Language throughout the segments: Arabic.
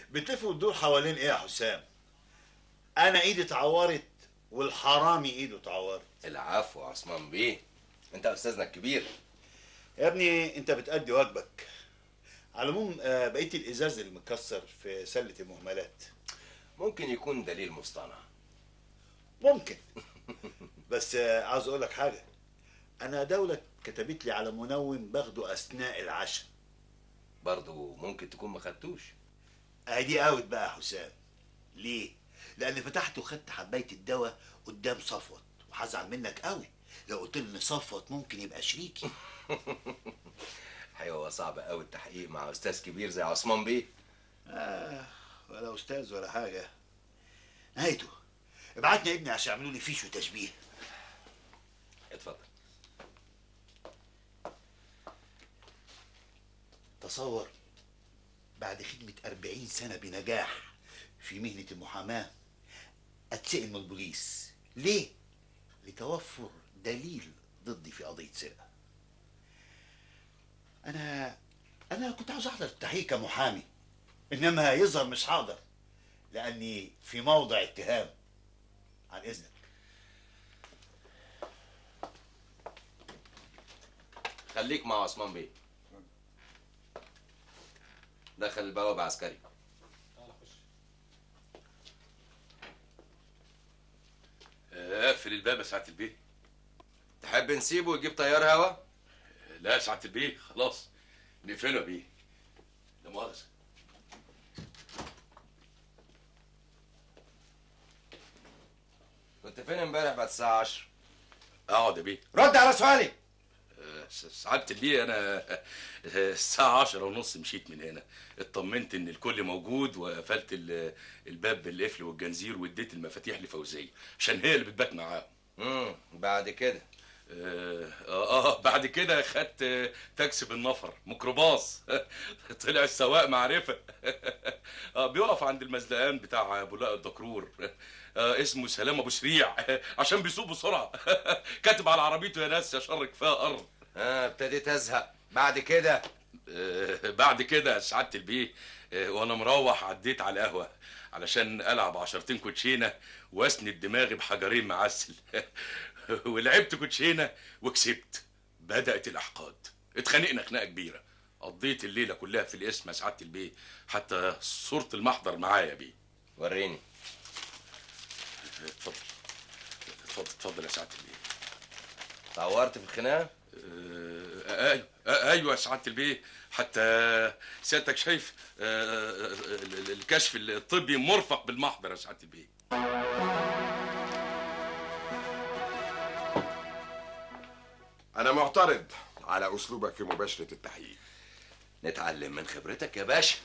بتلف وتدور حوالين ايه يا حسام؟ انا ايدي اتعورت والحرامي ايده اتعورت. العفو يا عثمان بيه، انت استاذنا الكبير. يا ابني انت بتأدي واجبك. على العموم بقيت الازاز اللي متكسر في سله المهملات. ممكن يكون دليل مصطنع. ممكن. بس عاوز اقول لك حاجه. انا دوله كتبت لي على منوم باخده اثناء العشاء. برضو ممكن تكون ما خدتوش. دي اوت بقى يا حسام. ليه؟ لان فتحت وخدت حبايه الدواء قدام صفوت، وهزعل منك قوي لو قلت له ان صفوت ممكن يبقى شريكي. ايوه، صعب قوي التحقيق مع استاذ كبير زي عثمان بيه. ولا استاذ ولا حاجه. نهايته ابعتني ابني عشان يعملوا لي فيش وتشبيه. اتفضل. تصور بعد خدمة 40 سنة بنجاح في مهنة المحاماة اتسأل من البوليس. ليه؟ لتوفر دليل ضدي في قضية سرقة. أنا كنت عاوز أحضر التحقيق كمحامي، إنما يظهر مش هقدر لأني في موضع اتهام. عن إذنك. خليك مع عثمان بيه. دخل البوابة عسكري. اقفل الباب يا سعاده البيه. تحب نسيبه ويجيب تيار هوا؟ لا يا سعاده البيه، خلاص نقفله يا بيه. لا مؤاخذه. كنت فين امبارح بعد الساعة 10؟ اقعد يا بيه. رد على سؤالي. سعاده البيه، انا الساعه 10:30 مشيت من هنا، اطمنت ان الكل موجود وقفلت الباب بالقفل والجنزير واديت المفاتيح لفوزيه عشان هي اللي بتبات معاهم. بعد كده؟ بعد كده خدت تاكسي بالنفر ميكروباص. طلع السواق معرفه. بيقف عند المزلقان بتاع بولاق الدكرور. اسمه سلام ابو سريع عشان بيسوق بسرعه. كاتب على عربيته يا ناس يا شر كفايه ارض. ابتديت ازهق. بعد كده؟ بعد كده يا سعاده البيه، وانا مروح عديت على القهوه علشان العب 10 كوتشينه واسند دماغي بحجرين معسل. ولعبت كوتشينه وكسبت. بدات الاحقاد، اتخانقنا خناقه كبيره. قضيت الليله كلها في القسم يا سعاده البيه، حتى صوره المحضر معايا بيه. وريني. اتفضل اتفضل يا سعاده البيه. اتعورت في الخناقه؟ ايوه يا سعاده البيه، حتى سيادتك شايف الكشف الطبي مرفق بالمحضر يا سعاده البيه. أنا معترض على أسلوبك في مباشرة التحقيق. نتعلم من خبرتك يا باشا.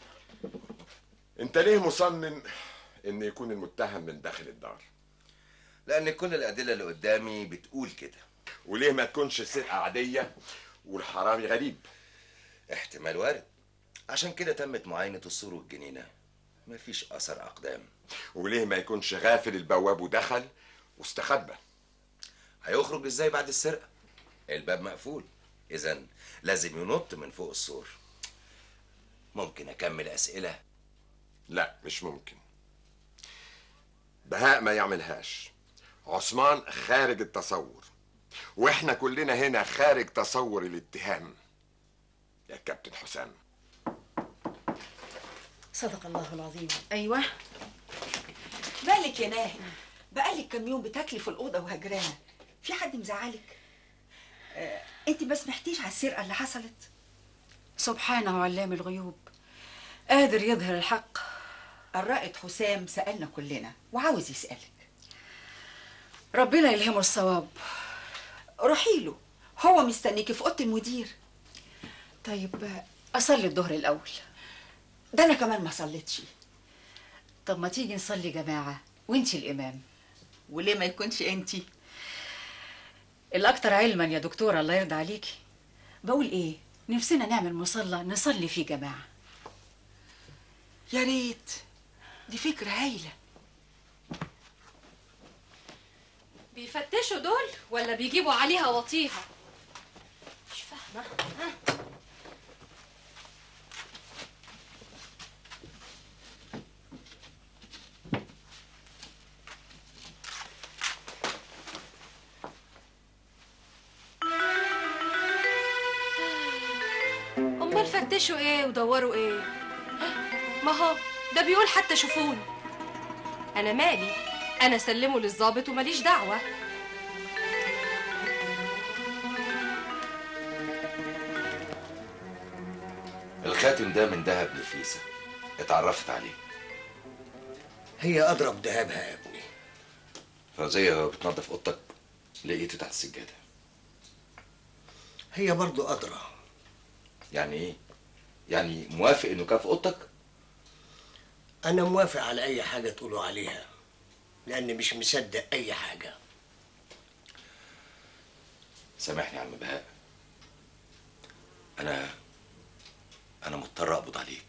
أنت ليه مصمم إن يكون المتهم من داخل الدار؟ لأن كل الأدلة اللي قدامي بتقول كده. وليه ما تكونش سرقة عادية والحرامي غريب؟ احتمال وارد. عشان كده تمت معاينة السور والجنينة، مفيش أثر أقدام. وليه ما يكونش غافل البواب ودخل واستخبى؟ هيخرج ازاي بعد السرقة؟ الباب مقفول، إذن لازم ينط من فوق السور. ممكن أكمل أسئلة؟ لا مش ممكن. بهاء ما يعملهاش. عثمان خارج التصور، واحنا كلنا هنا خارج تصور الاتهام يا كابتن حسام. صدق الله العظيم. ايوه. مالك يا ناهي؟ بقالك كام يوم بتاكلي في الاوضه وهجرانه. في حد مزعلك؟ انت ما سمحتيش على السرقه اللي حصلت؟ سبحانه علام الغيوب، قادر يظهر الحق. الرائد حسام سألنا كلنا وعاوز يسألك. ربنا يلهمه الصواب. روحي له، هو مستنيكي في اوضه المدير. طيب اصلي الظهر الاول. ده انا كمان ما صليتش. طب ما تيجي نصلي جماعه وانتي الامام. وليه ما يكونش انتي؟ الاكتر علما يا دكتوره، الله يرضى عليكي. بقول ايه؟ نفسنا نعمل مصلى نصلي فيه جماعه. يا ريت، دي فكره هايله. بيفتشوا دول ولا بيجيبوا عليها وطيها؟ مش فاهمه. امال فتشوا ايه ودوروا ايه؟ ما هو ده بيقول حتى شوفوني. انا مالي؟ انا سلمه للظابط وماليش دعوه. الخاتم ده من دهب نفيسة، اتعرفت عليه. هي اضرب دهبها يا ابني. فوزية وهي بتنظف اوضتك لقيته تحت السجادة. هي برضو أدرى. يعني ايه؟ يعني موافق انه كان في اوضتك؟ أنا موافق على أي حاجة تقولوا عليها، لأني مش مصدق أي حاجة. سامحني يا عم بهاء، أنا مضطر أقبض عليك.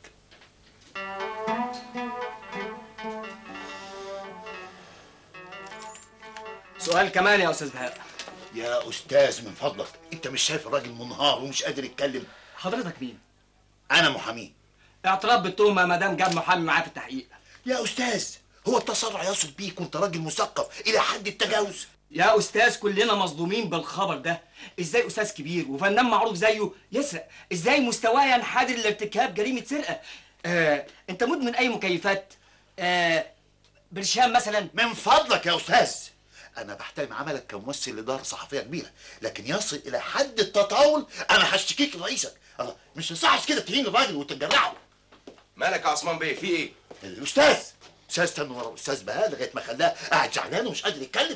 سؤال كمان يا أستاذ بهاء. يا أستاذ من فضلك، أنت مش شايف الراجل منهار ومش قادر يتكلم؟ حضرتك مين؟ أنا محامي. اعتراف بالتهمة ما دام جاب محامي معاه في التحقيق. يا أستاذ، هو التسرع يصل بيك وأنت راجل مثقف إلى حد التجاوز؟ يا أستاذ كلنا مصدومين بالخبر ده. إزاي أستاذ كبير وفنان معروف زيه يسرق؟ إزاي مستواه ينحدر لارتكاب جريمة سرقة؟ أنت مدمن أي مكيفات؟ برشام مثلا؟ من فضلك يا أستاذ، أنا بحترم عملك كممثل إدارة صحفية كبيرة، لكن يصل إلى حد التطاول أنا هشتكيك لرئيسك. الله، مش يصحش كده تهين الراجل وتجرحه. مالك يا عثمان بيه، في إيه؟ الأستاذ استنى ورا الأستاذ بهاء لغاية ما خلاه قاعد زعلان ومش قادر يتكلم.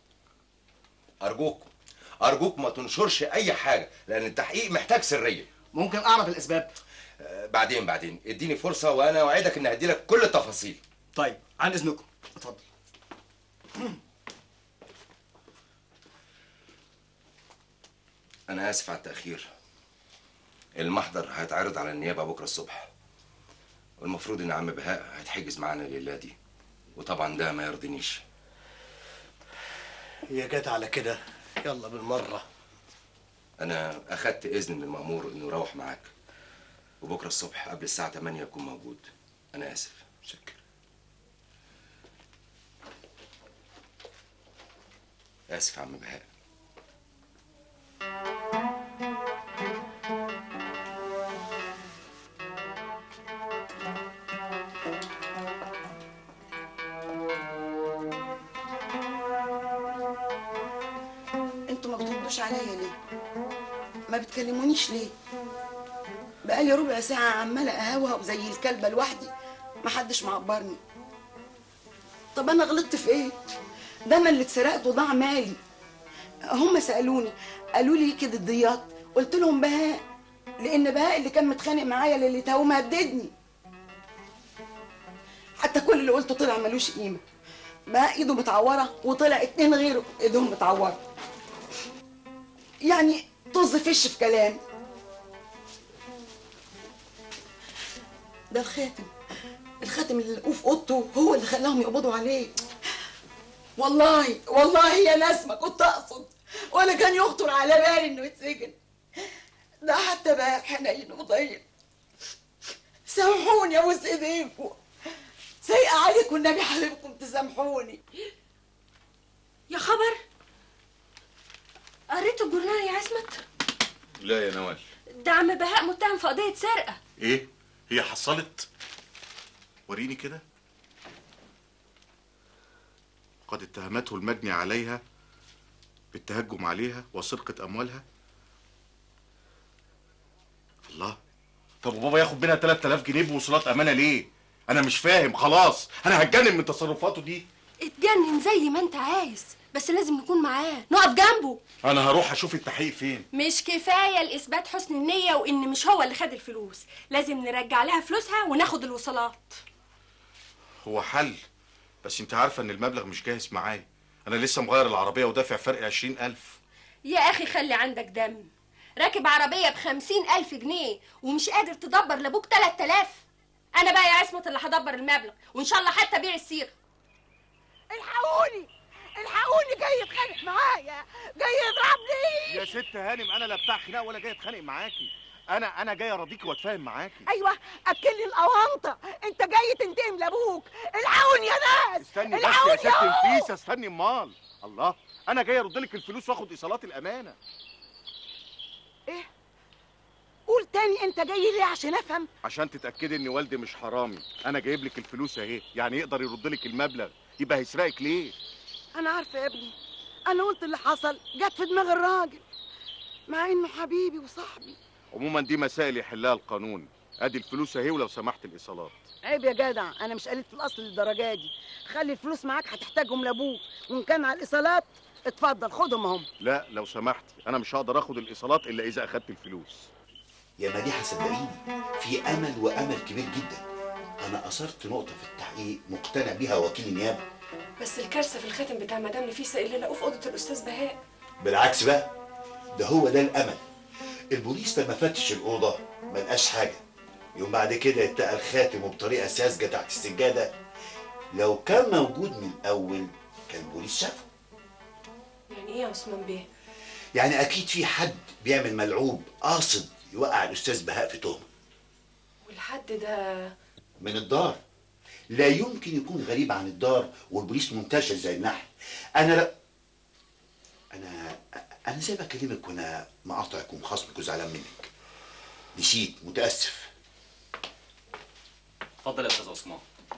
أرجوك ما تنشرش أي حاجة، لأن التحقيق محتاج سرية. ممكن أعرف الأسباب؟ بعدين اديني فرصة وأنا أوعدك إن هديلك كل التفاصيل. طيب عن إذنكم، اتفضل. أنا آسف على التأخير. المحضر هيتعرض على النيابة بكرة الصبح، والمفروض إن عم بهاء هيتحجز معانا الليلة دي، وطبعا ده ما يرضينيش. هي جت على كده، يلا بالمرة. أنا أخدت إذن من المأمور إنه يروح معاك، وبكرة الصبح قبل الساعة 8 يكون موجود. أنا آسف. شكرا. آسف يا عم بهاء. انتوا ما بتردوش عليا ليه؟ ما بتكلمونيش ليه؟ بقالي ربع ساعة عمالة اهوهو زي الكلبة لوحدي، محدش معبرني. طب انا غلطت في ايه؟ ده انا اللي اتسرقت وضاع مالي. هم سألوني قالوا لي كده الضياط، قلت لهم بهاء، لان بهاء اللي كان متخانق معايا ليلتها ومهددني. حتى كل اللي قلته طلع ملوش قيمة. بهاء ايده متعورة وطلع 2 غيره ايدهم متعورة. يعني طز فش في كلامي. ده الخاتم اللي لقوه في اوضته هو اللي خلاهم يقبضوا عليه. والله يا ناس ما كنت اقصد ولا كان يخطر على بالي انه يتسجن. ده حتى بقى حنين وطيب. سامحوني ابوس ايديكم، سايقه عليكم النبي حبيبكم تسامحوني. يا خبر، قريتوا الجورنال يا عصمت؟ لا يا نوال. ده عم بهاء متهم في قضية سرقة. ايه؟ هي حصلت؟ وريني كده. قد اتهمته المجني عليها بالتهجم عليها وسرقة أموالها. الله، طب وبابا ياخد منها 3000 جنيه بوصولات أمانة ليه؟ أنا مش فاهم، خلاص أنا هتجنن من تصرفاته دي. اتجنن زي ما انت عايز، بس لازم نكون معاه، نقف جنبه. أنا هروح أشوف التحقيق فين. مش كفاية الإثبات حسن النية وإن مش هو اللي خد الفلوس، لازم نرجع لها فلوسها وناخد الوصلات. هو حل، بس أنت عارفة إن المبلغ مش جاهز معايا. أنا لسه مغير العربية ودافع فرق 20,000. يا أخي خلي عندك دم، راكب عربية ب50,000 جنيه ومش قادر تدبر لأبوك 3000. أنا بقى يا عصمت اللي هدبر المبلغ، وإن شاء الله حتى بيع السيرة. الحقوني جاي يتخانق معايا، جاي يضربني. يا ست هانم، أنا لا بتاع خناق ولا جاي أتخانق معاكي. أنا جاي أراضيكي وأتفاهم معاكي. ايوه، اكلني الأونطة، انت جاي تنتقم لابوك. الحقوني يا ناس، استني بس يا ست نفيسة، استني امال. الله، أنا جاي أرد لك الفلوس وآخد إيصالات الأمانة. ايه؟ قول تاني انت جاي ليه عشان افهم؟ عشان تتاكدي ان والدي مش حرامي. انا جايب لك الفلوس اهي، يعني يقدر يرد لك المبلغ، يبقى هيسرقك ليه؟ انا عارفه يا ابني، انا قلت اللي حصل جت في دماغ الراجل مع انه حبيبي وصاحبي. عموما دي مسائل يحلها القانون. ادي الفلوس اهي، ولو سمحت الايصالات. عيب يا جدع، انا مش قلت الاصل للدرجه دي. خلي الفلوس معاك هتحتاجهم لابوك، وان كان على الايصالات اتفضل خدهم اهم. لا لو سمحتي، انا مش هقدر اخد الايصالات الا اذا اخدت الفلوس. يا مديحه صدقيني في امل، وامل كبير جدا. انا اثرت نقطه في التحقيق مقتنع بيها وكيل النيابه. بس الكارثه في الخاتم بتاع مدام نفيسه اللي لقوه في اوضه الاستاذ بهاء. بالعكس بقى، ده هو ده الامل. البوليس لما فتش الاوضه ما لقاش حاجه، يوم بعد كده اتقى الخاتم وبطريقه ساذجه تحت السجاده. لو كان موجود من الاول كان البوليس شافه. يعني ايه يا عثمان بيه؟ يعني اكيد في حد بيعمل ملعوب قاصد يوقع الاستاذ بهاء في تهمه. والحد ده من الدار، لا يمكن يكون غريب عن الدار والبوليس منتشر زي النحل. انا زي بكلمك وانا مقاطعك ومخاصمك وزعلان منك. نسيت، متاسف. اتفضل يا استاذ عثمان.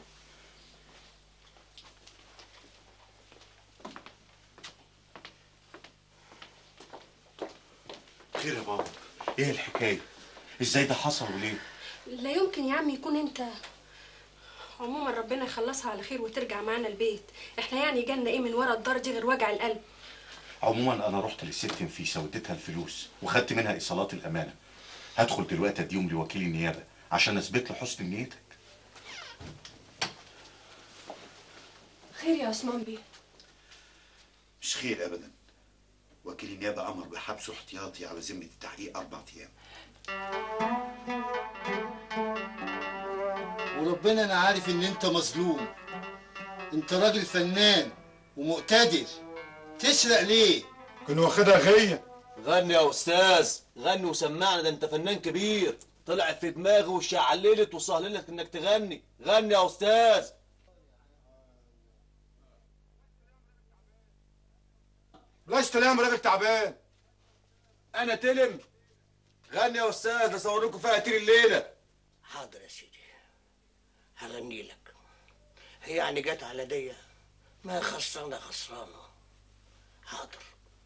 خير يا بابا، ايه الحكايه؟ ازاي ده حصل وليه؟ لا يمكن يا عم يكون انت. عموما ربنا يخلصها على خير وترجع معانا البيت. احنا يعني جالنا ايه من ورا الدار دي غير وجع القلب. عموما انا رحت للست نفيسه واديتها الفلوس وخدت منها ايصالات الامانه. هدخل دلوقتي اديهم لوكيل النيابه عشان اثبت له حسن نيتك. خير يا عثمان بيه؟ مش خير ابدا. وكيل النيابه امر بحبسه احتياطي على ذمه التحقيق 4 ايام. وربنا انا عارف ان انت مظلوم. انت راجل فنان ومقتدر، تسرق ليه؟ كان واخدها غية. غني يا استاذ، غني وسمعنا، ده انت فنان كبير. طلعت في دماغي وشعللت وسهللت انك تغني. غني يا استاذ. بلاش تلام راجل تعبان. انا تلم. غني يا استاذ، اصور لكم فيها كتير الليله. حاضر يا سيدي، هغني لك. هي يعني جت على دي، ما خسرانه خسرانه. حاضر.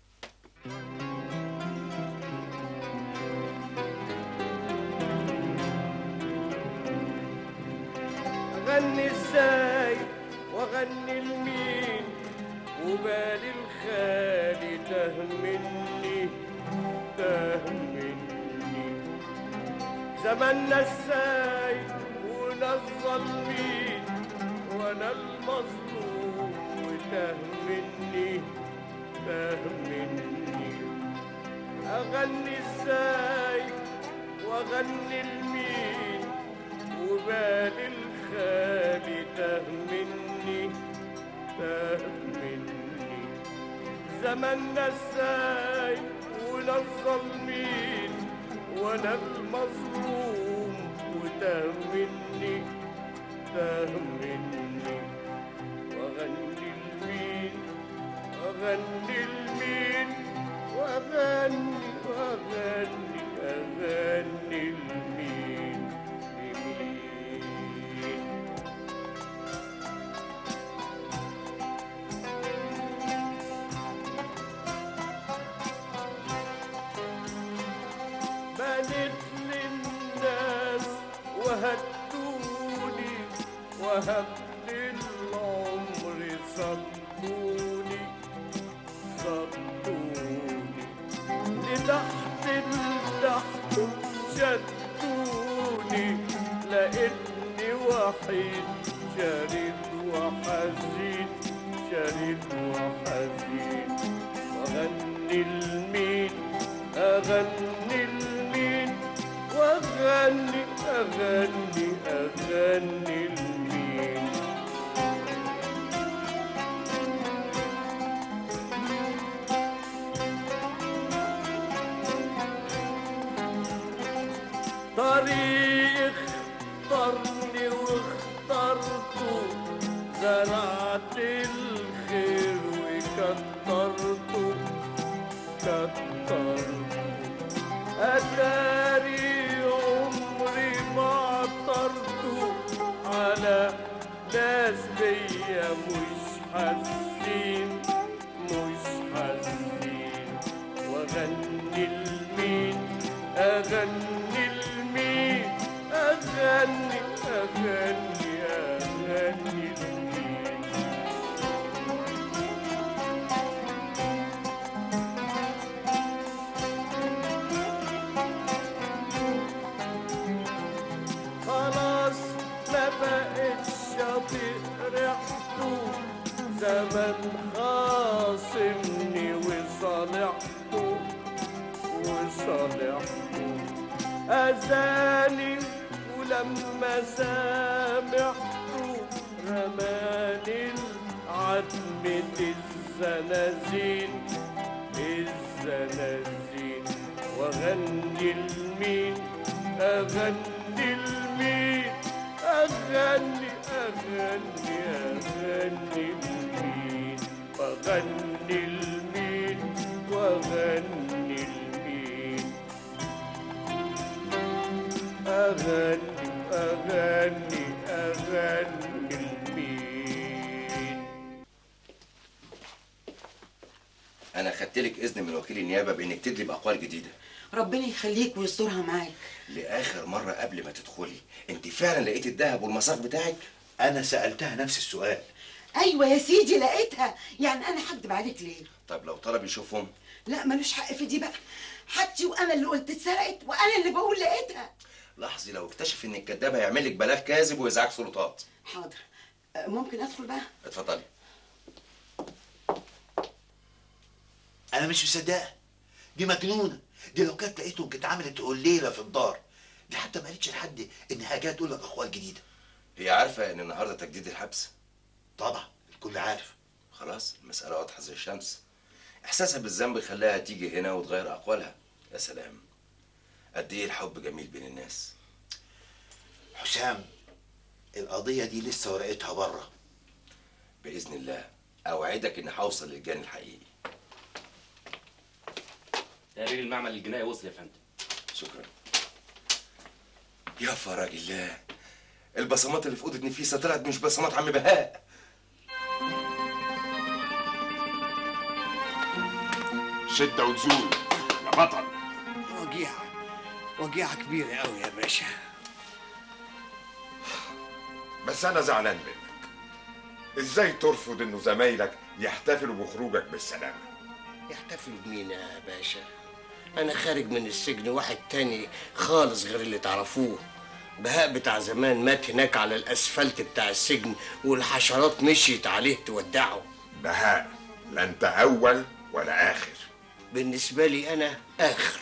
اغني ازاي واغني لمين، وبالي الخالي تاه مني تاه مني. زماننا ازاي وناس ظالمين، وانا المظلوم وتاه مني تاه مني. اغني ازاي واغني لمين، وبالي الخالي تاه مني تاه مني. زماننا ازاي وناس ظالمين، وانا المظلوم وتاه مني تاه مني. واغني لمين اغني لمين، واغني واغني اغني لمين لمين. بنت للناس وهدوني، وهبت العمر صدوني صدوني. لتحت لتحت شدوني، لقيتني وحيد شريد وحزين شريد وحزين. واغني لمين اغني لمين، واغني اغني اغني لمين. طريق اختارني واخترته، زرعت الخير وكترته كترته. أتاري زمن خاصمني وصالحته أذاني ولما سامحته رماني عتمة الزنازين وأغني لمين أغني لمين أغني لمين وأغني لمين وأغني لمين أغني لمين. انا خدت لك اذن من وكيل النيابه بانك تدلي باقوال جديده. ربنا يخليك ويسترها معاك. لاخر مره قبل ما تدخلي، انت فعلا لقيت الذهب والمصاغ بتاعك؟ انا سالتها نفس السؤال. ايوه يا سيدي لقيتها، يعني انا هكدب عليك ليه؟ طب لو طلب يشوفهم؟ لا ملوش حق في دي بقى، حاجتي وانا اللي قلت اتسرقت وانا اللي بقول لقيتها. لحظي، لو اكتشف انك كدابه هيعمل لك بلاغ كاذب وازعاج سلطات. حاضر، ممكن ادخل بقى؟ اتفضلي. انا مش مصدقها، دي مجنونه، دي لو كانت لقيتهم كانت عملت قليله في الدار، دي حتى ما قالتش لحد انها جايه تقول لك اقوال جديده. هي عارفه ان النهارده تجديد الحبس؟ طبعا الكل عارف. خلاص المساله واضحه زي الشمس. احساسها بالذنب خلاها تيجي هنا وتغير اقوالها. يا سلام، قد ايه الحب جميل بين الناس. حسام، القضيه دي لسه ورقتها بره. باذن الله اوعدك اني هوصل للجاني الحقيقي. تقرير المعمل الجنائي وصل يا فندم. شكرا. يا فرج الله، البصمات اللي في اوضه نفيسه طلعت مش بصمات عم بهاء. شده وتزول يا بطل. وجيعة كبيرة قوي يا باشا. بس انا زعلان منك. ازاي ترفض انه زمايلك يحتفلوا بخروجك بالسلامه؟ يحتفلوا بمين يا باشا؟ انا خارج من السجن واحد تاني خالص غير اللي تعرفوه. بهاء بتاع زمان مات هناك على الاسفلت بتاع السجن والحشرات مشيت عليه تودعه. بهاء لا انت اول ولا اخر. بالنسبة لي انا اخر.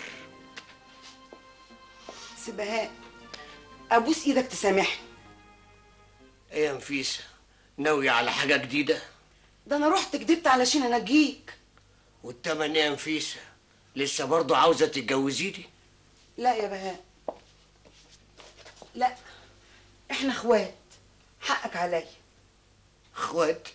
بهاء، ابوس ايدك تسامحني. ايه يا نفيسة، ناوية على حاجة جديدة؟ ده انا رحت كدبت علشان انجيك. والتمن ايه يا نفيسة؟ لسه برضه عاوزة تتجوزيني؟ لا يا بهاء، لا، احنا اخوات، حقك عليا. اخوات؟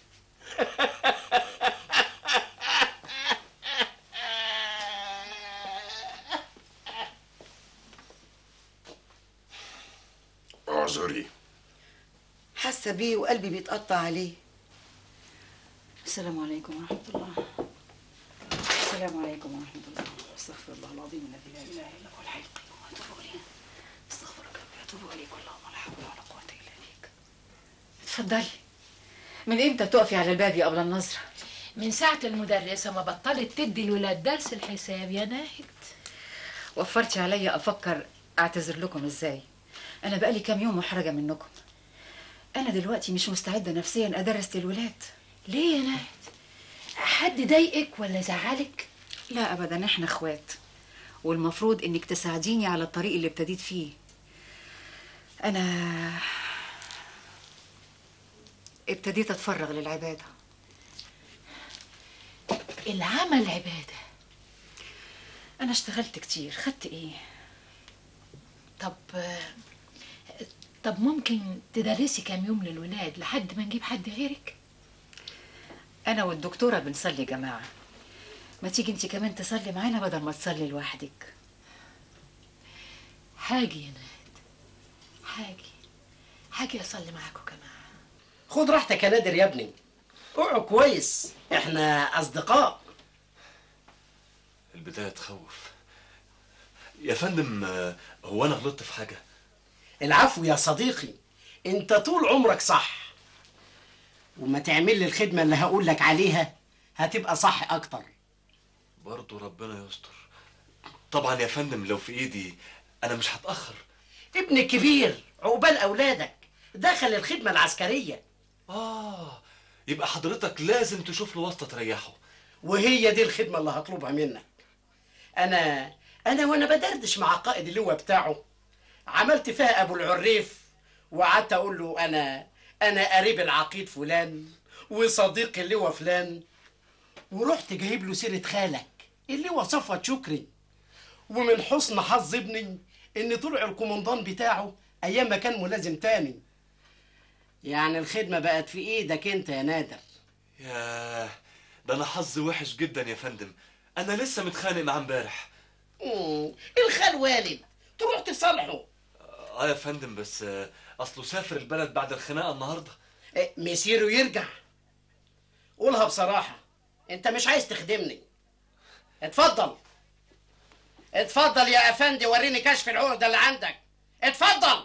اعذري. حاسه بيه وقلبي بيتقطع عليه. السلام عليكم ورحمة الله. السلام عليكم ورحمة الله. استغفر الله العظيم الذي لا إله إلا هو الحي القيوم وأتوب إليه. استغفرك ربي وأتوب إليك اللهم لا حول ولا قوة إلا بك. اتفضلي. من إمتى تقفي على الباب يا أبلة النظرة؟ من ساعة المدرسة ما بطلت تدي الولاد درس الحساب يا ناهد. وفرتي عليا أفكر أعتذر لكم إزاي؟ أنا بقالي كام يوم محرجة منكم. أنا دلوقتي مش مستعدة نفسيا أدرس للولاد. ليه يا ناهد؟ حد ضايقك ولا زعلك؟ لا أبدا، إحنا إخوات، والمفروض إنك تساعديني على الطريق اللي ابتديت فيه. أنا ابتديت أتفرغ للعبادة. العمل عبادة. أنا اشتغلت كتير، خدت إيه؟ طب ممكن تدرسي كام يوم للولاد لحد ما نجيب حد غيرك؟ أنا والدكتورة بنصلي جماعة، ما تيجي انت كمان تصلي معانا بدل ما تصلي لوحدك؟ حاجي يا ناهد، حاجي أصلي معاكم كمان. خد راحتك يا نادر يا ابني، اوعوا كويس، احنا أصدقاء. البداية تخوف يا فندم. هو أنا غلطت في حاجة؟ العفو يا صديقي، انت طول عمرك صح، وما تعمل لي الخدمة اللي هقول لك عليها هتبقى صح أكتر. برضه ربنا يستر. طبعا يا فندم لو في إيدي أنا مش هتأخر. ابنك كبير، عقبال أولادك، دخل الخدمة العسكرية. يبقى حضرتك لازم تشوف له واسطه تريحه. وهي دي الخدمه اللي هطلبها منك. انا وانا بدردش مع قائد اللواء بتاعه عملت فيها ابو العريف، وقعدت اقول له انا قريب العقيد فلان وصديق اللواء فلان، ورحت جايب له سيره خالك اللواء صفوت شكري. ومن حسن حظ ابني ان طلع الكومندان بتاعه ايام ما كان ملازم تاني. يعني الخدمه بقت في ايدك انت يا نادر. ياه، ده انا حظي وحش جدا يا فندم، انا لسه متخانق معاه امبارح. الخال والد تروح تصالحه. يا فندم، بس اصله سافر البلد بعد الخناقه النهارده. مسيره يرجع. قولها بصراحه، انت مش عايز تخدمني. اتفضل اتفضل يا افندي، وريني كشف العقده اللي عندك. اتفضل.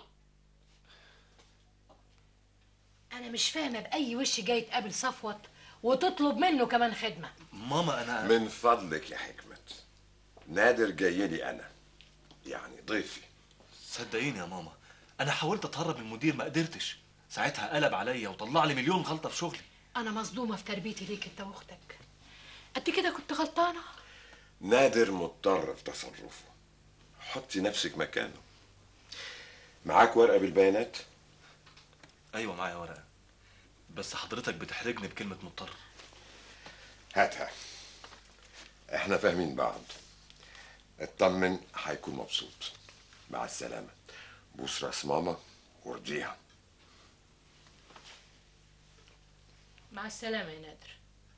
انا مش فاهمه باي وش جاي تقابل صفوت وتطلب منه كمان خدمه. ماما انا من فضلك يا حكمة، نادر جاي لي انا، يعني ضيفي. صدقيني يا ماما، انا حاولت اتهرب من المدير ما قدرتش، ساعتها قلب عليا وطلع لي مليون غلطه في شغلي. انا مصدومه في تربيتي ليك انت واختك. قد كده كنت غلطانه. نادر مضطر في تصرفه، حطي نفسك مكانه. معاك ورقة بالبيانات؟ ايوه معايا ورقه، بس حضرتك بتحرجني بكلمه مضطر. هاتها، احنا فاهمين بعض. اطمن، هيكون مبسوط. مع السلامة. بوس راس ماما وارضيها. مع السلامه يا نادر.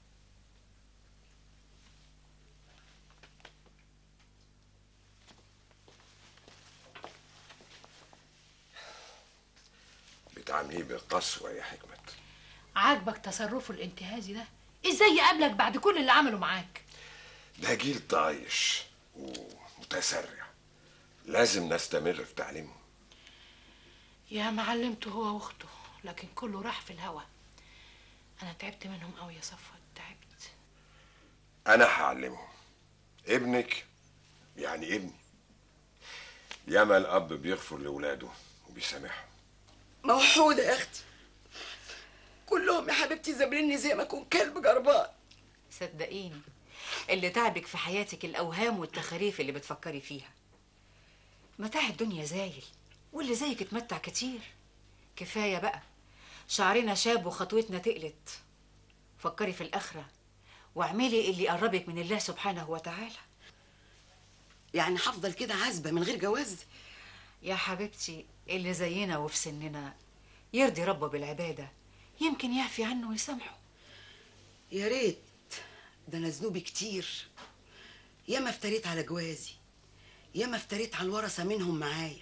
بتعامليه بالقسوة يا حكمة. عاجبك تصرفه الانتهازي ده؟ ازاي يقابلك بعد كل اللي عمله معاك؟ ده جيل طايش ومتسرع، لازم نستمر في تعليمه. يا معلمته هو واخته، لكن كله راح في الهوا. انا تعبت منهم قوي يا صفوت، تعبت. انا هعلمه. ابنك يعني ابني. ياما الاب بيغفر لاولاده وبيسامحهم. موحودة يا اختي، كلهم يا حبيبتي زابريني زي ما اكون كلب جربان. صدقيني اللي تعبك في حياتك الاوهام والتخاريف اللي بتفكري فيها. متاع الدنيا زايل، واللي زيك اتمتع كتير. كفايه بقى، شعرنا شاب وخطوتنا تقلت. فكري في الاخره واعملي اللي يقربك من الله سبحانه وتعالى. يعني هفضل كده عازبه من غير جواز؟ يا حبيبتي، اللي زينا وفي سننا يرضي ربه بالعباده، يمكن يعفي عنه ويسامحه. يا ريت، ده انا ذنوبي كتير. ياما افتريت على جوازي، ياما افتريت على الورثه منهم معايا.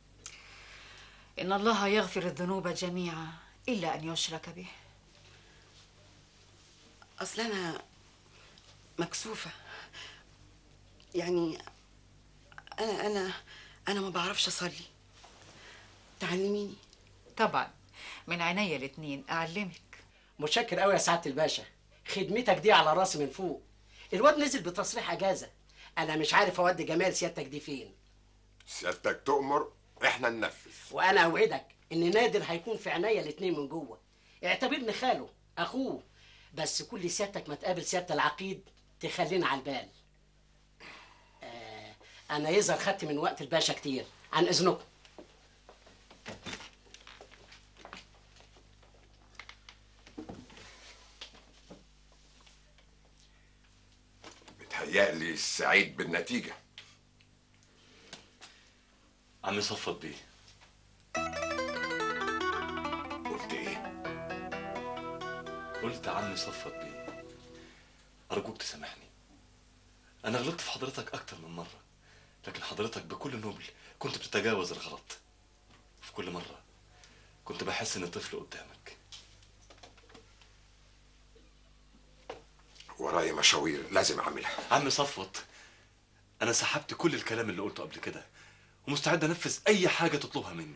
ان الله يغفر الذنوب جميعا الا ان يشرك به. اصل انا مكسوفه، يعني انا ما بعرفش اصلي. تعلميني. طبعا، من عينيا الاتنين اعلمك. متشكر قوي يا سعاده الباشا، خدمتك دي على راسي من فوق. الواد نزل بتصريح اجازه، انا مش عارف اودي جمال سيادتك دي فين. سيادتك تؤمر، احنا ننفذ. وانا اوعدك ان نادر هيكون في عينيا الاتنين من جوه. اعتبرني خاله اخوه، بس كل سيادتك ما تقابل سياده العقيد تخلينا على البال. انا يظهر خدت من وقت الباشا كتير، عن اذنكم. بتهيألي سعيد بالنتيجة. عمي صفوت بيه. قلت ايه؟ قلت عمي صفوت بيه، ارجوك تسامحني. انا غلطت في حضرتك اكتر من مره، لكن حضرتك بكل نبل كنت بتتجاوز الغلط. في كل مره كنت بحس ان طفل قدامك. ورايا مشاوير لازم اعملها. عم صفوت، انا سحبت كل الكلام اللي قلته قبل كده، ومستعد انفذ اي حاجه تطلبها مني.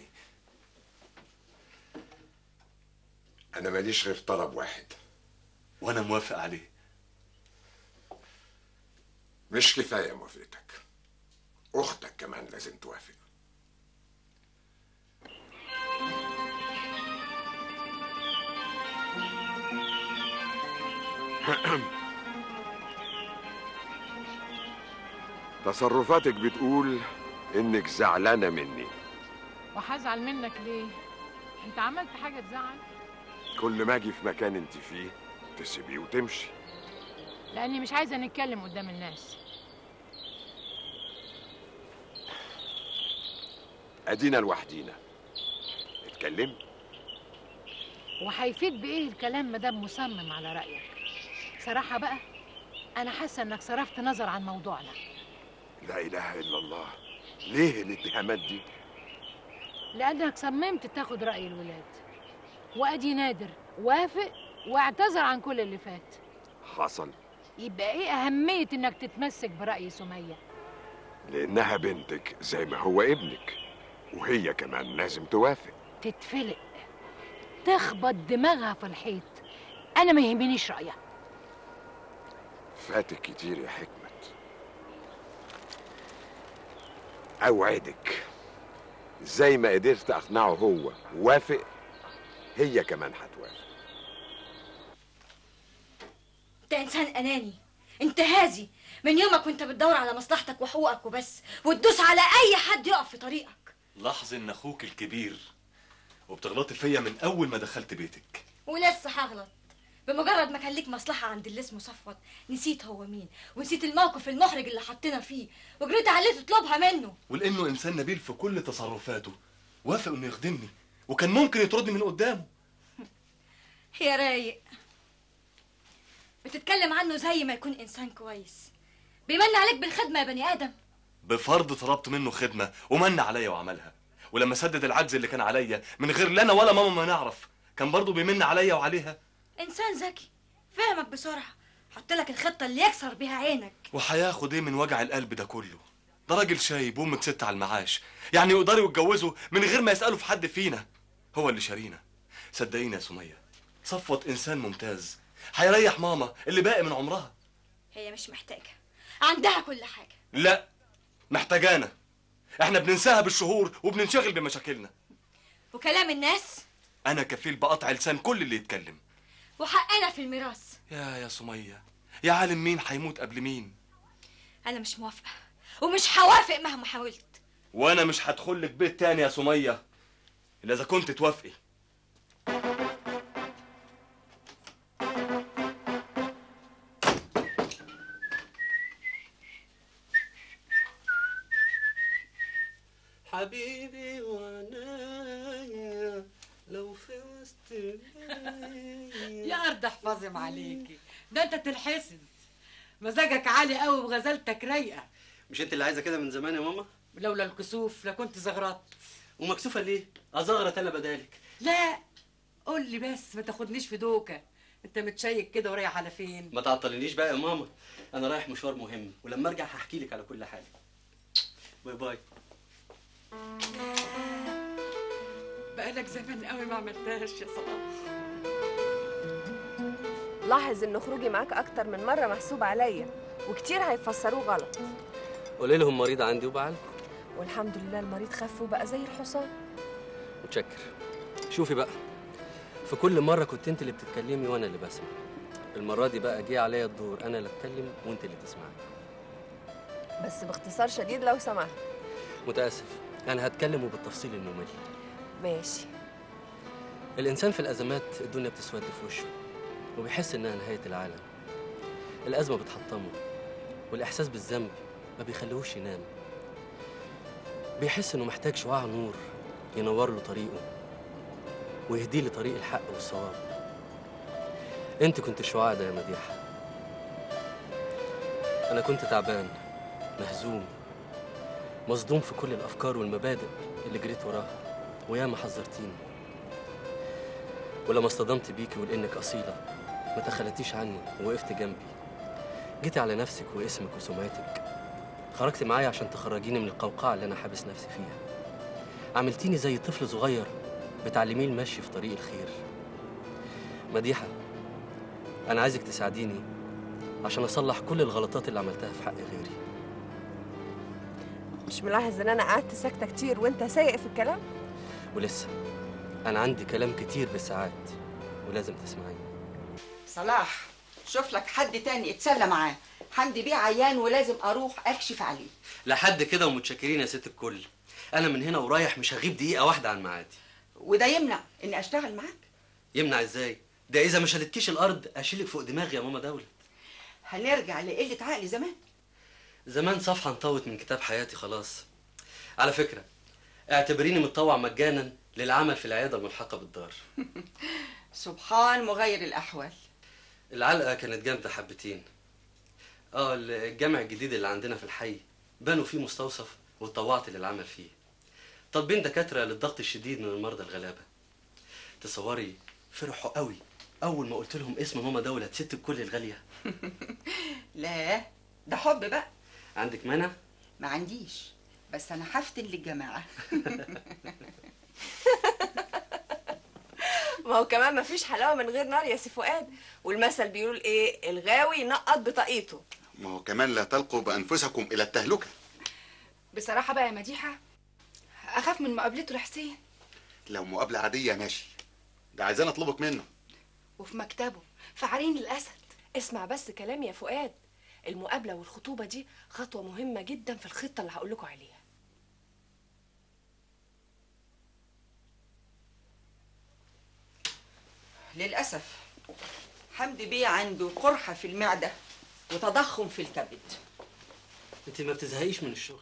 انا ماليش غير طلب واحد، وانا موافق عليه. مش كفايه موافقتك، اختك كمان لازم توافق. تصرفاتك بتقول انك زعلانه مني. وهزعل منك ليه؟ انت عملت حاجه تزعل؟ كل ما اجي في مكان انت فيه تسيبيه وتمشي. لاني مش عايزه نتكلم قدام الناس. ادينا لوحدينا، اتكلم. وهيفيد بايه الكلام مادام مصمم على رايك؟ صراحه بقى انا حاسه انك صرفت نظر عن موضوعنا. لا اله الا الله، ليه الاتهامات دي؟ لانك صممت تاخد راي الولاد، وادي نادر وافق واعتذر عن كل اللي فات. حصل. يبقى ايه اهميه انك تتمسك براي سميه؟ لانها بنتك زي ما هو ابنك، وهي كمان لازم توافق. تتفلق تخبط دماغها في الحيط، انا ما يهمنيش رايها. فاتك كتير يا حكمت. اوعدك زي ما قدرت اقنعه هو وافق، هي كمان هتوافق. انت انسان اناني انتهازي، من يومك وانت بتدور على مصلحتك وحقوقك وبس، وتدوس على اي حد يقف في طريقك. لاحظي ان اخوك الكبير وبتغلطي فيا من اول ما دخلت بيتك. ولسه هغلط. بمجرد ما كان ليك مصلحه عند اللي اسمه صفوت نسيت هو مين، ونسيت الموقف المحرج اللي حطينا فيه، وجريت عليه تطلبها منه. ولانه انسان نبيل في كل تصرفاته وافق انه يخدمني، وكان ممكن يطردني من قدامه. يا رايق، بتتكلم عنه زي ما يكون انسان كويس بيمن عليك بالخدمه يا بني ادم. بفرض طلبت منه خدمه ومن عليا وعملها، ولما سدد العجز اللي كان عليا من غير لا انا ولا ماما ما نعرف، كان برضه بيمن عليا وعليها. انسان ذكي فهمك بسرعه، حط لك الخطه اللي يكسر بيها عينك. وهياخد ايه من وجع القلب ده كله؟ ده راجل شايب وامك ست على المعاش، يعني يقدروا يتجوزوا من غير ما يسالوا في حد فينا. هو اللي شارينا. صدقيني يا سميه، صفوت انسان ممتاز هيريح ماما اللي باقي من عمرها. هي مش محتاجه، عندها كل حاجه. لا، محتاجانا. احنا بننساها بالشهور وبننشغل بمشاكلنا. وكلام الناس انا كفيل بقطع لسان كل اللي يتكلم. وحقنا في الميراث. يا سميه، يا عالم مين هيموت قبل مين. انا مش موافقه ومش هوافق مهما حاولت. وانا مش هدخلك بيت تاني يا سميه الا اذا كنت توافقي. حبيبي وعنايا لو في وسط يا أرض احفظم عليكي، ده انت تلحسن. مزاجك عالي قوي وغزلتك رايقه. مش انت اللي عايزه كده من زمان يا ماما؟ لولا الكسوف لكنت زغرطت. ومكسوفه ليه؟ ازغرط انا بدالك. لا قول لي بس، ما تاخدنيش في دوكه. انت متشيك كده ورايح على فين؟ ما تعطلنيش بقى يا ماما، انا رايح مشوار مهم، ولما ارجع هحكي لك على كل حاجه. باي باي. بقالك زمان قوي ما عملتهاش يا صلاح. لاحظ ان خروجي معاك اكتر من مره محسوب عليا، وكتير هيفسروه غلط. قولي لهم مريض عندي وبعالكم. والحمد لله المريض خف وبقى زي الحصان. متشكر. شوفي بقى، في كل مره كنت انت اللي بتتكلمي وانا اللي بسمع. المره دي بقى جه عليا الدور انا اللي اتكلم وانت اللي تسمعي. بس باختصار شديد لو سمحت. متاسف، انا هتكلم وبالتفصيل الممل. ماشي. الانسان في الازمات الدنيا بتسود في وشه وبيحس انها نهايه العالم. الازمه بتحطمه والاحساس بالذنب ما بيخليهوش ينام. بيحس انه محتاج شعاع نور ينور له طريقه ويهديه لطريق الحق والصواب. انت كنت الشعاع ده يا مديحه. انا كنت تعبان مهزوم مصدوم في كل الافكار والمبادئ اللي جريت وراها، وياما حذرتيني. ولما اصطدمت بيكي ولانك اصيله ما تخلتيش عني ووقفت جنبي. جيتي على نفسك واسمك وسمعتك. خرجتي معايا عشان تخرجيني من القوقعه اللي انا حابس نفسي فيها. عملتيني زي طفل صغير بتعلميه المشي في طريق الخير. مديحه، انا عايزك تساعديني عشان اصلح كل الغلطات اللي عملتها في حق غيري. مش ملاحظ ان انا قعدت ساكته كتير وانت سايق في الكلام؟ ولسه انا عندي كلام كتير بالساعات ولازم تسمعيني. صلاح، شوف لك حد تاني اتسلى معاه، حمدي بيه عيان ولازم اروح اكشف عليه. لحد كده ومتشكرين يا ست الكل. انا من هنا ورايح مش هغيب دقيقه واحده عن ميعادي. وده يمنع اني اشتغل معاك؟ يمنع ازاي؟ ده اذا ما شالتكيش الارض اشيلك فوق دماغي يا ماما دولة. هنرجع لقله عقل زمان. زمان صفحه انطوت من كتاب حياتي خلاص. على فكره اعتبريني متطوع مجانا للعمل في العياده الملحقه بالدار. سبحان مغير الاحوال. العلقه كانت جامده حبتين. الجامع الجديد اللي عندنا في الحي بنوا فيه مستوصف واتطوعت للعمل فيه. طالبين دكاتره للضغط الشديد من المرضى الغلابه. تصوري فرحوا قوي اول ما قلت لهم اسم ماما دولة ست الكل الغاليه. لا ده حب بقى. عندك مانع؟ ما عنديش، بس انا هفتن للجماعه. ما هو كمان مفيش حلاوه من غير نار يا سي فؤاد، والمثل بيقول ايه؟ الغاوي ينقط بطاقيته. ما هو كمان لا تلقوا بانفسكم الى التهلكه. بصراحة بقى يا مديحة أخاف من مقابلته لحسين. لو مقابله عاديه ماشي، ده عايزين اطلبك منه. وفي مكتبه في عرين الأسد. اسمع بس كلامي يا فؤاد، المقابله والخطوبه دي خطوه مهمه جدا في الخطه اللي هقول لكم عليها. للاسف حمدي بيه عنده قرحه في المعده وتضخم في الكبد. انت ما بتزهقيش من الشغل؟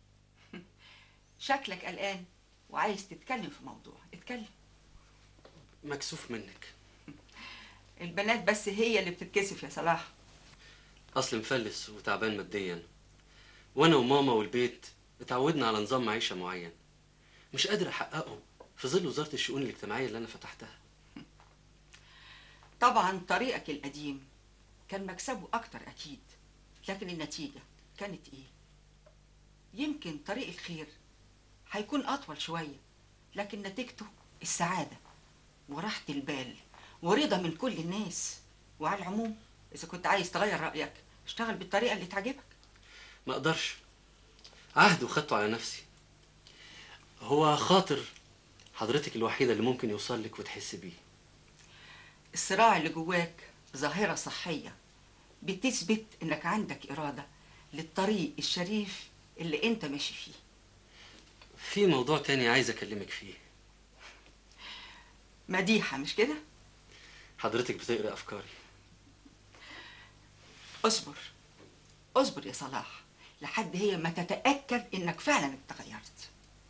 شكلك قلقان وعايز تتكلم في موضوع، اتكلم. مكسوف منك. البنات بس هي اللي بتتكسف يا صلاح. اصل مفلس وتعبان ماديا، وانا وماما والبيت اتعودنا على نظام معيشه معين مش قادر احققه في ظل وزاره الشؤون الاجتماعيه اللي انا فتحتها. طبعا طريقك القديم كان مكسبه اكتر اكيد، لكن النتيجه كانت ايه؟ يمكن طريق الخير هيكون اطول شويه، لكن نتيجته السعاده وراحه البال ورضا من كل الناس. وعلى العموم اذا كنت عايز تغير رايك اشتغل بالطريقه اللي تعجبك. ما اقدرش، عهد وخدته على نفسي. هو خاطر حضرتك الوحيده اللي ممكن يوصل لك وتحس بيه. الصراع اللي جواك ظاهره صحيه بتثبت انك عندك اراده للطريق الشريف اللي انت ماشي فيه. في موضوع تاني عايز اكلمك فيه. مديحه مش كده؟ حضرتك بتقرا افكاري. اصبر اصبر يا صلاح لحد هي ما تتاكد انك فعلا اتغيرت.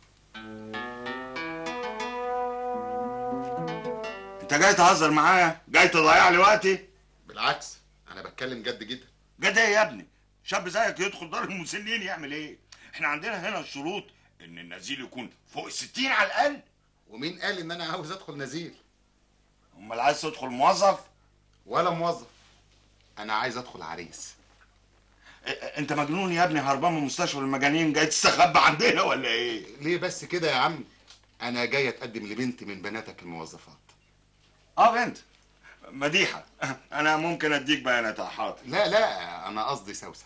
انت جاي تهزر معايا؟ جاي تضيع لي وقتي؟ بالعكس انا بتكلم جد جدا. جد ايه يا ابني؟ شاب زيك يدخل دار المسنين يعمل ايه؟ احنا عندنا هنا الشروط ان النزيل يكون فوق ال60 على الاقل. ومين قال ان انا عاوز ادخل نزيل؟ امال عايز تدخل موظف؟ ولا موظف، انا عايز ادخل عريس. انت مجنون يا ابني، هربان من مستشفى المجانين جاي تستخبى عندنا ولا ايه؟ ليه بس كده يا عم؟ انا جاي اتقدم لبنت من بناتك الموظفات. بنت مديحه. انا ممكن اديك بياناتها. حاضر. لا انا قصدي سوسن.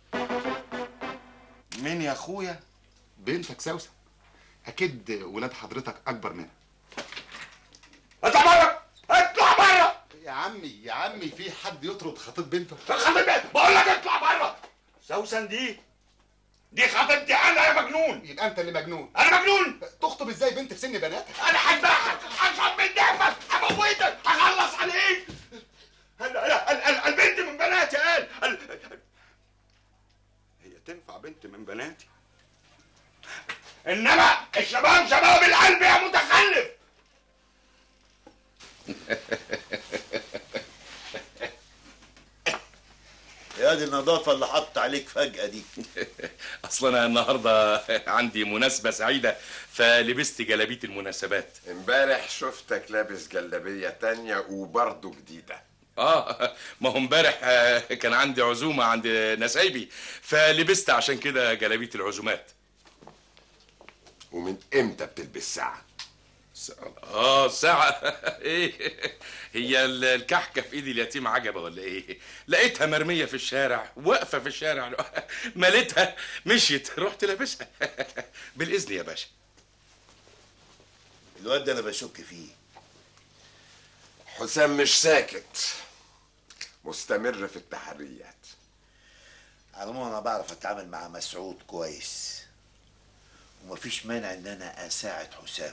مين يا اخويا؟ بنتك سوسن، اكيد ولاد حضرتك اكبر منها. اطلع بره، اطلع بره يا عمي في حد يطرد خطيب بنته؟ خطيب بنته بقول لك اطلع بره. سوسن دي خطيبتي انا يا مجنون. يبقى انت اللي مجنون. انا مجنون؟ تخطب ازاي بنت في سن بناتك؟ انا هذبحك، هشرب من دمك، هموتك، هخلص عليك. البنت من بناتي قال هي تنفع بنت من بناتي؟ انما الشباب شباب القلب يا متخلف. يا دي النظافة اللي حط عليك فجأة دي. اصل انا النهارده عندي مناسبة سعيدة فلبست جلابية المناسبات. امبارح شفتك لابس جلابية تانية وبرضه جديدة. ما هو امبارح كان عندي عزومة عند نسايبي فلبست عشان كده جلابية العزومات. ومن امتى بتلبس ساعة؟ ساعة. ايه هي الكحكة في ايدي اليتيم عجبة ولا ايه؟ لقيتها مرمية في الشارع، واقفة في الشارع، مليتها مشيت رحت لابسها. بالاذن يا باشا. الواد ده انا بشك فيه. حسام مش ساكت، مستمر في التحريات. على العموم انا بعرف اتعامل مع مسعود كويس، ومفيش مانع ان انا اساعد حسام.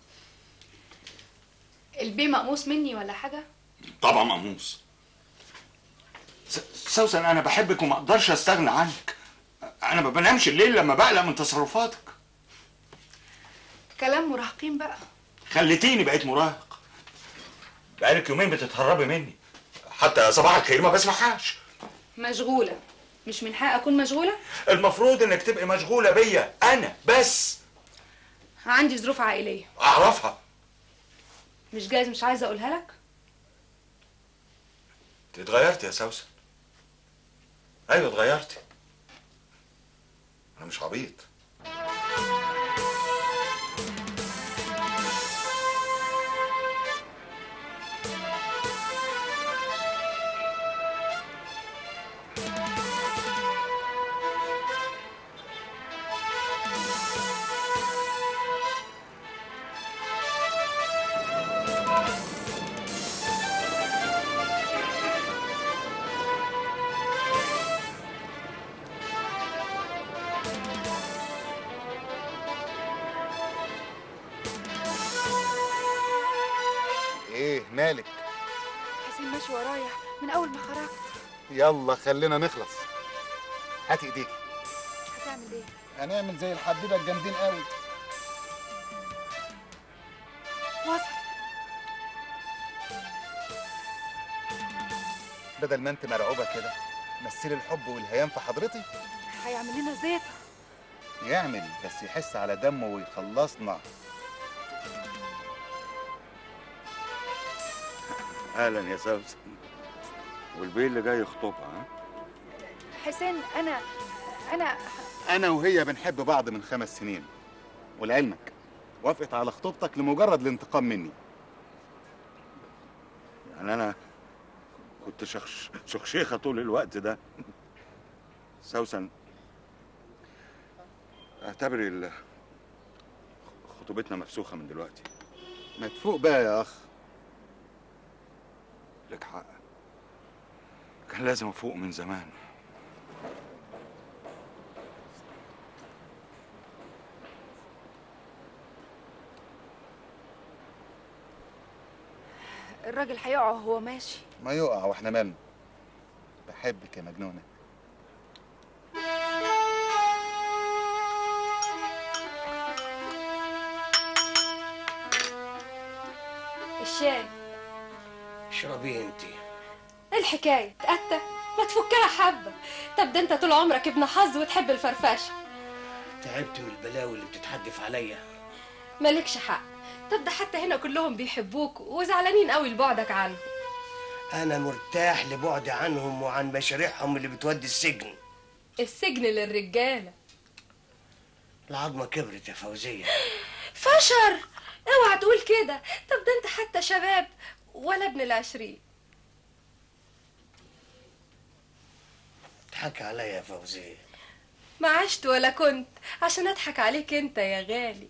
البيه مقموص مني ولا حاجه؟ طبعا مقموص. سوسن انا بحبك وما اقدرش استغنى عنك. انا ما بنامش الليل لما بقلق من تصرفاتك. كلام مراهقين بقى. خليتيني بقيت مراهق. بقالك يومين بتتهربي مني، حتى صباح الخير ما بسمعهاش. مشغوله. مش من حق اكون مشغوله؟ المفروض انك تبقي مشغوله بيا انا بس. عندي ظروف عائليه. اعرفها. مش جايز مش عايزه اقولها لك؟ انت اتغيرتي يا سوسن. ايوه اتغيرتي. انا مش عبيط. ايه مالك؟ حسين ماشي ورايا من اول ما خرجت. يلا خلينا نخلص. هاتي ايديكي. هتعمل ايه؟ هنعمل زي الحبيبه الجامدين قوي. وصل. بدل ما انت مرعوبه كده مثلي الحب والهيام في حضرتي. هيعمل لنا زيطه. يعمل بس يحس على دمه ويخلصنا. اهلا يا سوسن. والبيه اللي جاي يخطبها ها؟ حسين انا وهي بنحب بعض من 5 سنين، ولعلمك وافقت على خطوبتك لمجرد الانتقام مني. يعني انا كنت شخشيخه طول الوقت ده. سوسن اعتبري خطوبتنا مفسوخه من دلوقتي. ما تفوق بقى يا اخ. لك حق، كان لازم افوق من زمان. الراجل هيقع وهو ماشي. ما يقع واحنا مالنا. بحبك يا مجنونه. الشاي. اشربيه انتي. ايه الحكايه؟ تأتى؟ ما تفكها حبه. طب ده انت طول عمرك ابن حظ وتحب الفرفشه. تعبت من البلاوي اللي بتتحدف عليا. مالكش حق. طب ده حتى هنا كلهم بيحبوك وزعلانين قوي لبعدك عنهم. انا مرتاح لبعدي عنهم وعن مشاريعهم اللي بتودي السجن. السجن للرجاله. العظمه كبرت يا فوزيه. فشر. اوعى تقول كده. طب ده انت حتى شباب ولا ابن ال20. اضحكي عليا يا فوزيه. ما عشت ولا كنت عشان اضحك عليك انت يا غالي.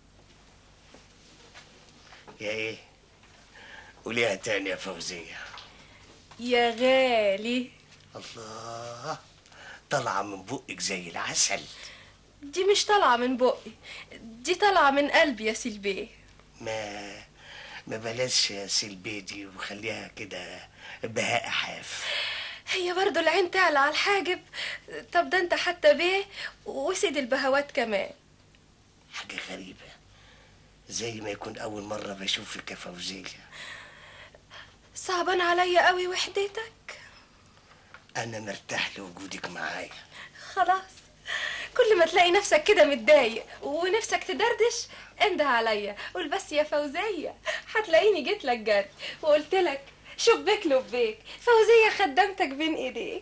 يا ايه؟ قوليها تاني يا فوزيه. يا غالي. الله، طالعه من بقك زي العسل. دي مش طالعه من بقي، دي طالعه من قلبي يا سيلبيه. ما بلاش يا سيلبيه دي وخليها كده بهاء حاف. هي برضو العين تعلى على الحاجب. طب ده انت حتى بيه وسيد البهوات كمان. حاجه غريبه، زي ما يكون اول مره بشوفك يا فوزيه. صعبان عليا قوي وحدتك. انا مرتاح لوجودك معايا. خلاص، كل ما تلاقي نفسك كده متضايق ونفسك تدردش انده عليا قول بس يا فوزيه، هتلاقيني جيت لك جري وقلت لك شبيك لبيك فوزيه خدمتك بين ايديك.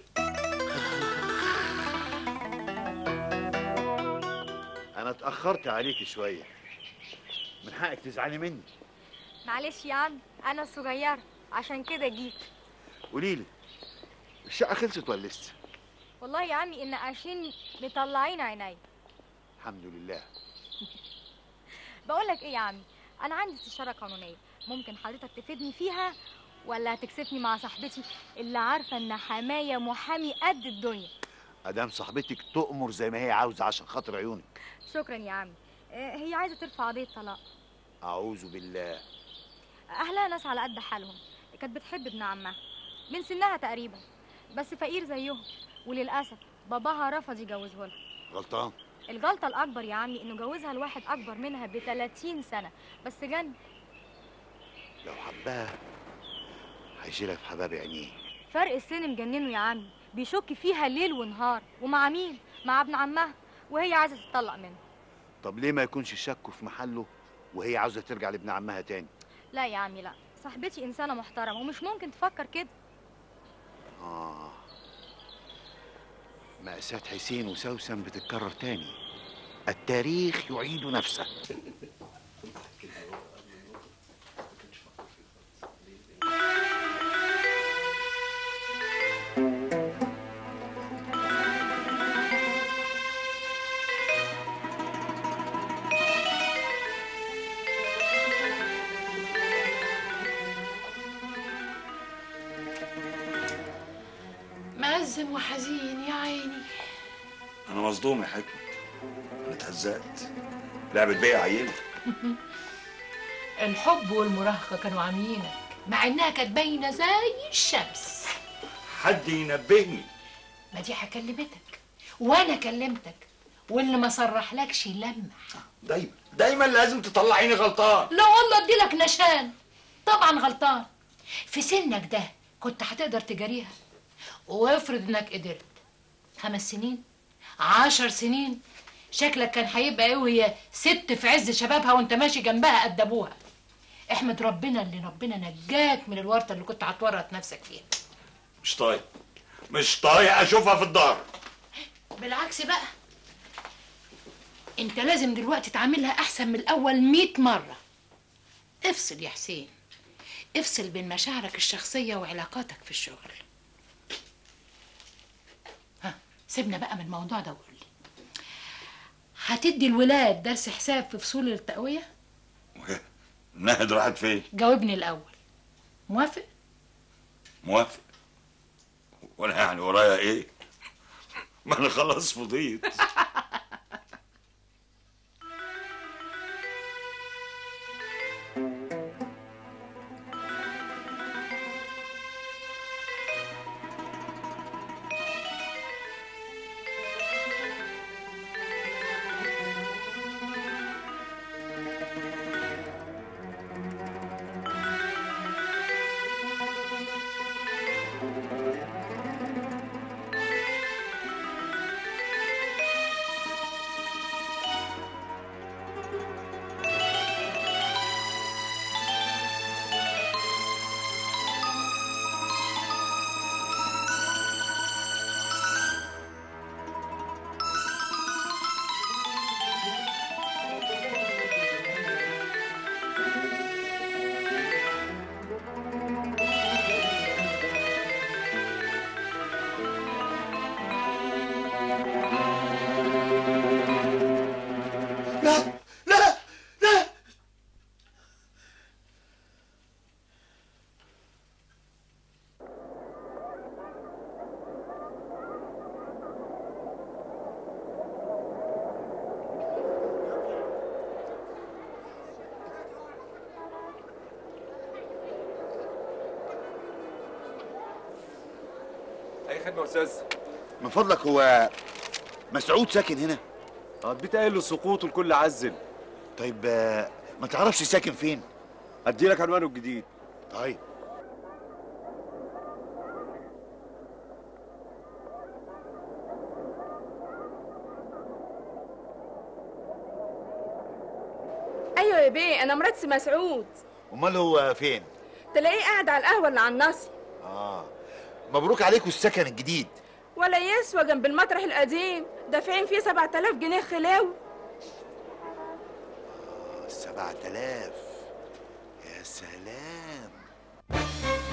انا اتاخرت عليكي شويه، من حقك تزعلي مني. معلش يا عم، انا صغيره عشان كده جيت. قولي لي، الشقه خلصت ولا لسه؟ والله يا عمي النقاشين مطلعين عيني. الحمد لله. بقول لك ايه يا عمي، انا عندي استشاره قانونيه، ممكن حضرتك تفيدني فيها ولا هتكسفني مع صاحبتي اللي عارفه ان حمايه محامي قد الدنيا؟ ادام صاحبتك تؤمر زي ما هي عاوزه عشان خاطر عيونك. شكرا يا عمي. هي عايزه ترفع قضيه طلاق. اعوذ بالله. اهلها ناس على قد حالهم، كانت بتحب ابن عمها من سنها تقريبا، بس فقير زيهم، وللاسف باباها رفض يجوزه لها. غلطان. الغلطه الاكبر يا عمي انه جوزها لواحد اكبر منها ب 30 سنه، بس جن. لو حبها هيشيلها في حباب عينيه. فرق السن مجننه يا عمي، بيشك فيها ليل ونهار. ومع مين؟ مع ابن عمها، وهي عايزه تتطلق منه. طب ليه ما يكونش شكه في محله وهي عاوزه ترجع لابن عمها تاني؟ لا يا عمي لا، صاحبتي انسانه محترمه ومش ممكن تفكر كده. مأساة حسين وسوسن بتتكرر تاني، التاريخ يعيد نفسه. مأزم وحزين يا عيني. انا مصدوم يا حكمت، انا اتهزقت. لعبة بيا عيلة. الحب والمراهقة كانوا عاملينك، مع انها كانت باينة زي الشمس. حد ينبهني. مديحة كلمتك وانا كلمتك، واللي ما صرحلكش لمح. دايما لازم تطلعيني غلطان. لا والله اديلك نشان. طبعا غلطان. في سنك ده كنت هتقدر تجاريها، وافرض انك قدرت. 5 سنين 10 سنين شكلك كان هيبقى ايه وهي ست في عز شبابها وانت ماشي جنبها قد ابوها. احمد ربنا اللي ربنا نجاك من الورطه اللي كنت هتورط نفسك فيها. مش طايق اشوفها في الدار. بالعكس بقى، انت لازم دلوقتي تعاملها احسن من الاول 100 مره. افصل يا حسين، افصل بين مشاعرك الشخصيه وعلاقاتك في الشغل. سيبنا بقى من الموضوع ده وقول لي، هتدي الولاد درس حساب في فصول التقويه؟ نهد راحت فين؟ جاوبني الاول. موافق؟ موافق. وانا يعني ورايا ايه؟ ما انا خلاص فضيت. اي خدمه يا استاذ. من فضلك، هو مسعود ساكن هنا؟ البيت قايل له سقوط والكل عزل. طيب ما تعرفش ساكن فين؟ ادي لك عنوانه الجديد. طيب. ايوه يا بيه، انا مرات سي مسعود. امال هو فين؟ تلاقيه قاعد على القهوه اللي على النصر. مبروك عليكم السكن الجديد. ولا يسوى جنب المطرح القديم، دافعين فيه 7000 جنيه خلاوي. 7000 يا سلام.